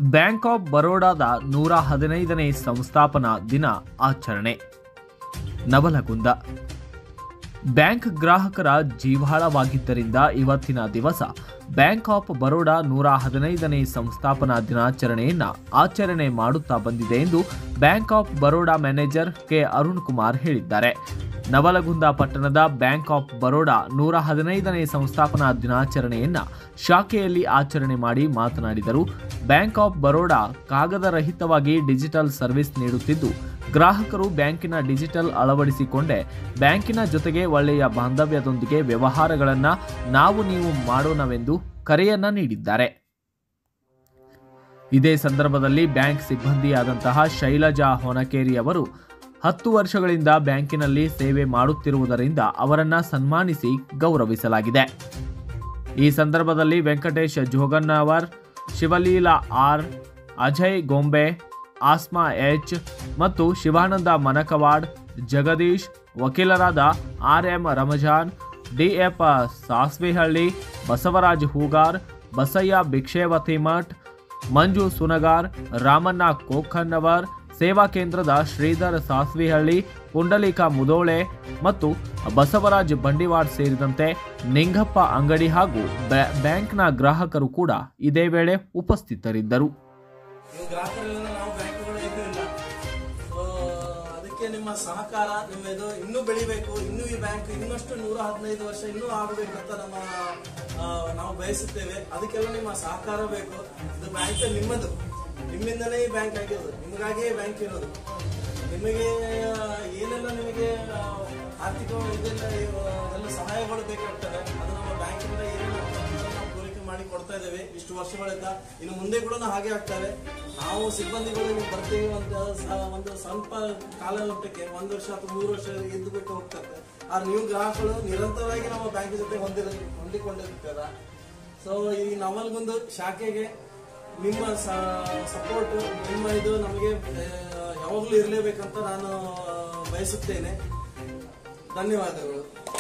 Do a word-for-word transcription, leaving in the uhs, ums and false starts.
Bank of ಬರೋಡಾದ ನೂರ ಹದಿನೈದನೇ ಸಂಸ್ಥಾಪನಾ ದಿನ ಆಚರಣೆ. ನವಲಗುಂದ ಬ್ಯಾಂಕ್ ಗ್ರಾಹಕರ ಜೀವಾಳವಾಗಿದ್ದರಿಂದ ಇವತ್ತಿನ ದಿವಸ ಬ್ಯಾಂಕ್ ಆಫ್ ಬರೋಡಾ ನೂರ ಹದಿನೈದನೇ ಸಂಸ್ಥಾಪನಾ ದಿನಾಚರಣೆಯನ್ನ ಆಚರಣೆ ಮಾಡುತ್ತಾ ಬಂದಿದೆ ಎಂದು bank of Baroda manager K Arun Kumar ಹೇಳಿದ್ದಾರೆ. ನವಲಗುಂದ ಪಟ್ಟಣದ ಬ್ಯಾಂಕ್ ಆಫ್ ಬರೋಡಾ ನೂರ ಹದಿನೈದನೇ ಸಂಸ್ಥಾಪನಾ ದಿನಾಚರಣೆಯನ್ನ ಶಾಖೆಯಲ್ಲಿ ಆಚರಣೆ ಮಾಡಿ ಮಾತನಾಡಿದರು. ಬ್ಯಾಂಕ್ ಆಫ್ ಬರೋಡಾ ಕಾಗದ ರಹಿತವಾಗಿ ಡಿಜಿಟಲ್ ಸರ್ವಿಸ್ ನೀಡುತ್ತಿದ್ದು, ಗ್ರಾಹಕರು ಬ್ಯಾಂಕಿನ ಡಿಜಿಟಲ್ ಅಳವಡಿಸಿಕೊಂಡೇ ಬ್ಯಾಂಕಿನ ಜೊತೆಗೆ ಒಳ್ಳೆಯ ಬಾಂಧವ್ಯದೊಂದಿಗೆ ವ್ಯವಹಾರಗಳನ್ನು ನಾವು ನೀವು ಮಾಡೋಣವೆಂದು ಕರೆಯನ್ನ ನೀಡಿದ್ದಾರೆ. ಇದೇ ಸಂದರ್ಭದಲ್ಲಿ ಬ್ಯಾಂಕ್ ಸಿಬ್ಬಂದಿಯಾದಂತಹ ಶೈಲಜಾ ಹೊನಕೇರಿ ಅವರು ಹತ್ತು ವರ್ಷಗಳಿಂದ ಬ್ಯಾಂಕಿನಲ್ಲಿ ಸೇವೆ ಮಾಡುತ್ತಿರುವುದರಿಂದ ಅವರನ್ನ ಸನ್ಮಾನಿಸಿ ಗೌರವಿಸಲಾಗಿದೆ. ಈ ಸಂದರ್ಭದಲ್ಲಿ ವೆಂಕಟೇಶ್ ಜೋಗನ್ನವರ್, ಶಿವಲೀಲಾ ಆರ್, ಅಜಯ್ ಗೊಂಬೆ, ಆಸ್ಮಾ ಎಚ್ ಮತ್ತು ಶಿವಾನಂದ ಮನಕವಾಡ್, ಜಗದೀಶ್, ವಕೀಲರಾದ R M Ramzan, DF Saswihalli, Basavaraj Hoogar, Basayya Bhikshavati Math, Manju Sunagar, Ramanna Kokhannavar, ಸೇವಾ ಕೇಂದ್ರದ ಶ್ರೀಧರ್ ಸಾಸ್ವಿಹಳ್ಳಿ, ಪುಂಡಲೀಕ ಮುದೋಳೆ ಮತ್ತು ಬಸವರಾಜ್ ಬಂಡಿವಾಡ್ ಸೇರಿದಂತೆ ನಿಂಗಪ್ಪ ಅಂಗಡಿ ಹಾಗೂ ಬ್ಯಾಂಕ್ನ ಗ್ರಾಹಕರು ಕೂಡ ಇದೇ ವೇಳೆ ಉಪಸ್ಥಿತರಿದ್ದರು. ಅದಕ್ಕೆ ನಿಮ್ಮ ಸಹಕಾರ, ನಿಮ್ಮದು ಇನ್ನೂ ಬೆಳಿಬೇಕು, ಇನ್ನೂ ಈ ಬ್ಯಾಂಕ್ ಇನ್ನಷ್ಟು ನೂರ ಹದಿನೈದು ವರ್ಷ ಇನ್ನೂ ಆಗಬೇಕಂತ ನಮ್ಮ ನಾವು ಬಯಸುತ್ತೇವೆ. ಅದಕ್ಕೆಲ್ಲ ನಿಮ್ಮ ಸಹಕಾರ ಬೇಕು. ಇದು ಬ್ಯಾಂಕ್ ನಿಮ್ಮದು, ನಿಮ್ಮಿಂದಲೇ ಈ ಬ್ಯಾಂಕ್ ಆಗಿರೋದು, ನಿಮಗಾಗಿಯೇ ಬ್ಯಾಂಕ್ ಇರೋದು. ನಿಮಗೆ ಏನೆಲ್ಲ ನಿಮಗೆ ಆರ್ಥಿಕ ಇದೆಲ್ಲ ಎಲ್ಲ ಸಹಾಯಗಳು ಬೇಕಾಗ್ತದೆ, ಅದು ನಮ್ಮ ಬ್ಯಾಂಕಿಂದ ಏನೇನು ನಾವು ಪೂರೈಕೆ ಮಾಡಿ ಕೊಡ್ತಾ ಇದ್ದೇವೆ ಇಷ್ಟು ವರ್ಷಗಳಿಂದ. ಇನ್ನು ಮುಂದೆ ಕೂಡ ಹಾಗೆ ಆಗ್ತವೆ. ನಾವು ಸಿಬ್ಬಂದಿಗಳು ಬರ್ತೀವಿ, ಒಂದು ಒಂದು ಸ್ವಲ್ಪ ಕಾಲಘಟ್ಟಕ್ಕೆ ಒಂದು ವರ್ಷ ಅಥವಾ ಮೂರು ವರ್ಷ ಇದ್ದು ಬಿಟ್ಟು ಹೋಗ್ತದೆ. ಆದ್ರೆ ನೀವು ಗ್ರಾಹಕರು ನಿರಂತರವಾಗಿ ನಮ್ಮ ಬ್ಯಾಂಕ್ ಜೊತೆ ಹೊಂದಿರ ಹೊಂದಿಕೊಂಡಿರ್ತೀರ. ಸೊ ಈ ನವಲಗುಂದ ಶಾಖೆಗೆ ನಿಮ್ಮ ಸಪೋರ್ಟ್, ನಿಮ್ಮ ಇದು ನಮಗೆ ಯಾವಾಗಲೂ ಇರಲೇಬೇಕಂತ ನಾನು ಬಯಸುತ್ತೇನೆ. ಧನ್ಯವಾದಗಳು.